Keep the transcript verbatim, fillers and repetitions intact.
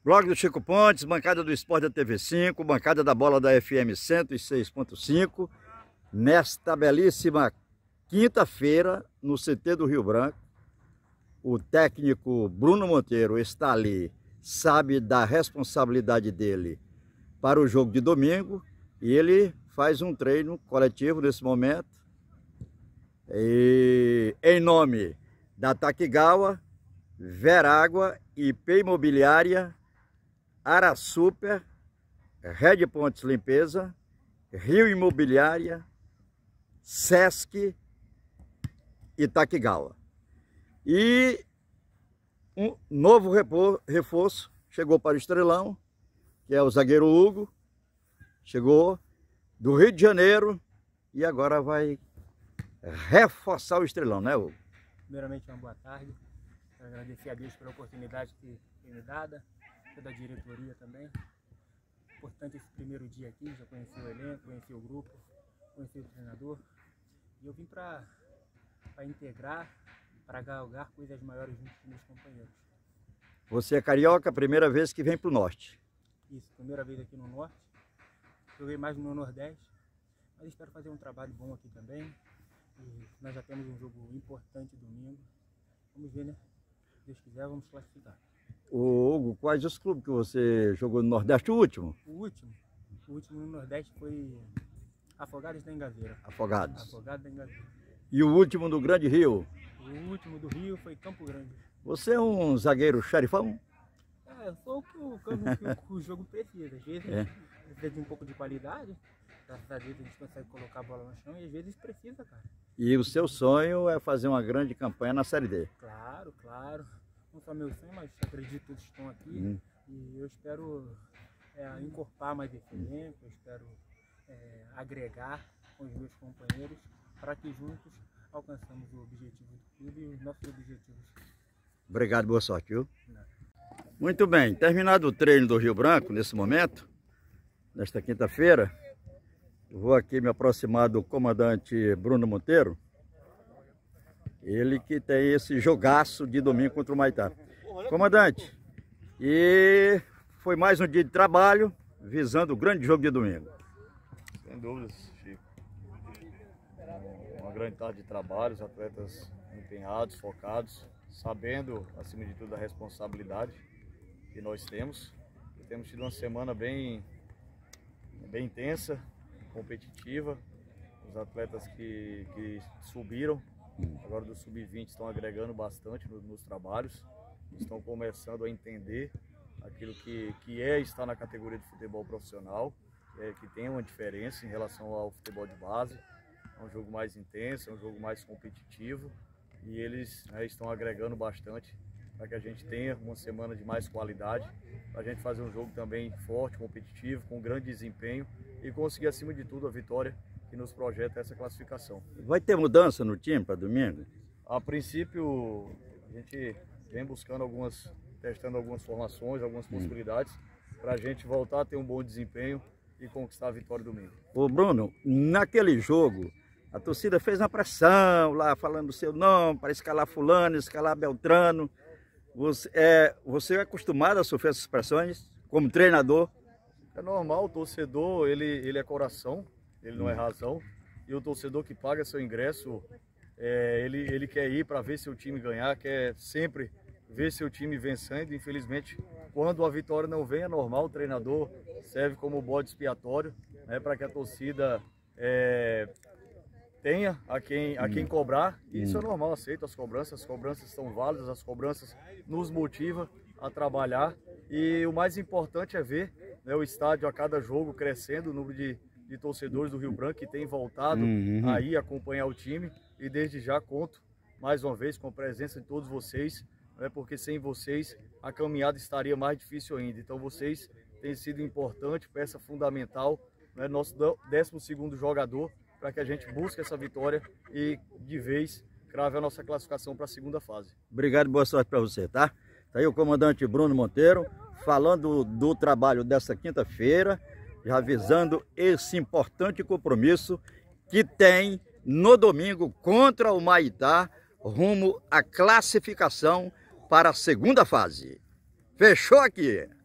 Blog do Chico Pontes, bancada do Esporte da T V cinco, bancada da bola da F M cento e seis ponto cinco, nesta belíssima quinta-feira, no C T do Rio Branco. O técnico Bruno Monteiro está ali, sabe da responsabilidade dele para o jogo de domingo, e ele faz um treino coletivo nesse momento. E em nome da Takigawa, Verágua, I P Imobiliária, Arasuper, Red Pontes Limpeza, Rio Imobiliária, Sesc e Takigawa. E um novo reforço chegou para o Estrelão, que é o zagueiro Hugo, chegou do Rio de Janeiro e agora vai reforçar o Estrelão, né, Hugo? Primeiramente, uma boa tarde. Quero agradecer a Deus pela oportunidade que tem me dada, toda a diretoria também. Importante esse primeiro dia aqui, já conheci o elenco, conheci o grupo, conheci o treinador. E eu vim para integrar, para galgar coisas maiores junto com meus companheiros. Você é carioca, primeira vez que vem para o Norte. Isso, primeira vez aqui no Norte. Joguei mais no Nordeste, mas espero fazer um trabalho bom aqui também. E nós já temos um jogo importante domingo. Vamos ver, né? Se Deus quiser, vamos classificar. Ô, Hugo, quais os clubes que você jogou no Nordeste? O último? O último? O último no Nordeste foi Afogados da Engazeira. Afogados. Afogados da Engazeira. E o último do Grande Rio? O último do Rio foi Campo Grande. Você é um zagueiro xerifão? É, eu sou o que o, que o, o jogo precisa. Às vezes é. precisa de um pouco de qualidade. Graças a Deus a gente consegue colocar a bola no chão e às vezes precisa, cara. E o seu sonho é fazer uma grande campanha na Série D? Claro, claro. Não só meu sonho, mas acredito que todos estão aqui. Hum. E eu espero é, encorpar mais esse elenco, eu espero é, agregar com os meus companheiros para que juntos alcançamos o objetivo do clube e os nossos objetivos. Obrigado, boa sorte, viu? Não. Muito bem, terminado o treino do Rio Branco, nesse momento, nesta quinta-feira, vou aqui me aproximar do comandante Bruno Monteiro, ele que tem esse jogaço de domingo contra o Humaitá. Comandante, e foi mais um dia de trabalho, visando o grande jogo de domingo. Sem dúvidas, Chico. Uma grande tarde de trabalho, os atletas empenhados, focados, sabendo, acima de tudo, a responsabilidade que nós temos. E temos tido uma semana bem, bem intensa, competitiva. Os atletas que, que subiram, agora do sub vinte, estão agregando bastante nos, nos trabalhos, estão começando a entender aquilo que, que é estar na categoria de futebol profissional, é, que tem uma diferença em relação ao futebol de base. É um jogo mais intenso, é um jogo mais competitivo e eles, né, estão agregando bastante para que a gente tenha uma semana de mais qualidade, para a gente fazer um jogo também forte, competitivo, com grande desempenho e conseguir, acima de tudo, a vitória que nos projeta essa classificação. Vai ter mudança no time para domingo? A princípio, a gente vem buscando algumas, testando algumas formações, algumas hum. possibilidades, para a gente voltar a ter um bom desempenho e conquistar a vitória domingo. Ô Bruno, naquele jogo, a torcida fez uma pressão lá, falando o seu nome, para escalar fulano, escalar Beltrano. Você é, você é acostumado a sofrer essas pressões como treinador? É normal, o torcedor, ele, ele é coração, ele não é razão. E o torcedor que paga seu ingresso, é, ele, ele quer ir para ver seu time ganhar, quer sempre ver seu time vencendo. Infelizmente, quando a vitória não vem, é normal, o treinador serve como bode expiatório, né, para que a torcida é, tenha a quem, a quem cobrar. E isso é normal, aceito as cobranças, as cobranças são válidas, as cobranças nos motivam a trabalhar. E o mais importante é ver, né, o estádio a cada jogo crescendo, o número de, de torcedores do Rio Branco que tem voltado uhum. aí acompanhar o time. E desde já conto mais uma vez com a presença de todos vocês, né, porque sem vocês a caminhada estaria mais difícil ainda. Então vocês têm sido importante, peça fundamental, né, nosso décimo segundo jogador, para que a gente busque essa vitória e de vez crave a nossa classificação para a segunda fase. Obrigado, boa sorte para você, tá? Tá aí o comandante Bruno Monteiro falando do trabalho dessa quinta-feira, já avisando esse importante compromisso que tem no domingo contra o Humaitá, rumo à classificação para a segunda fase. Fechou aqui!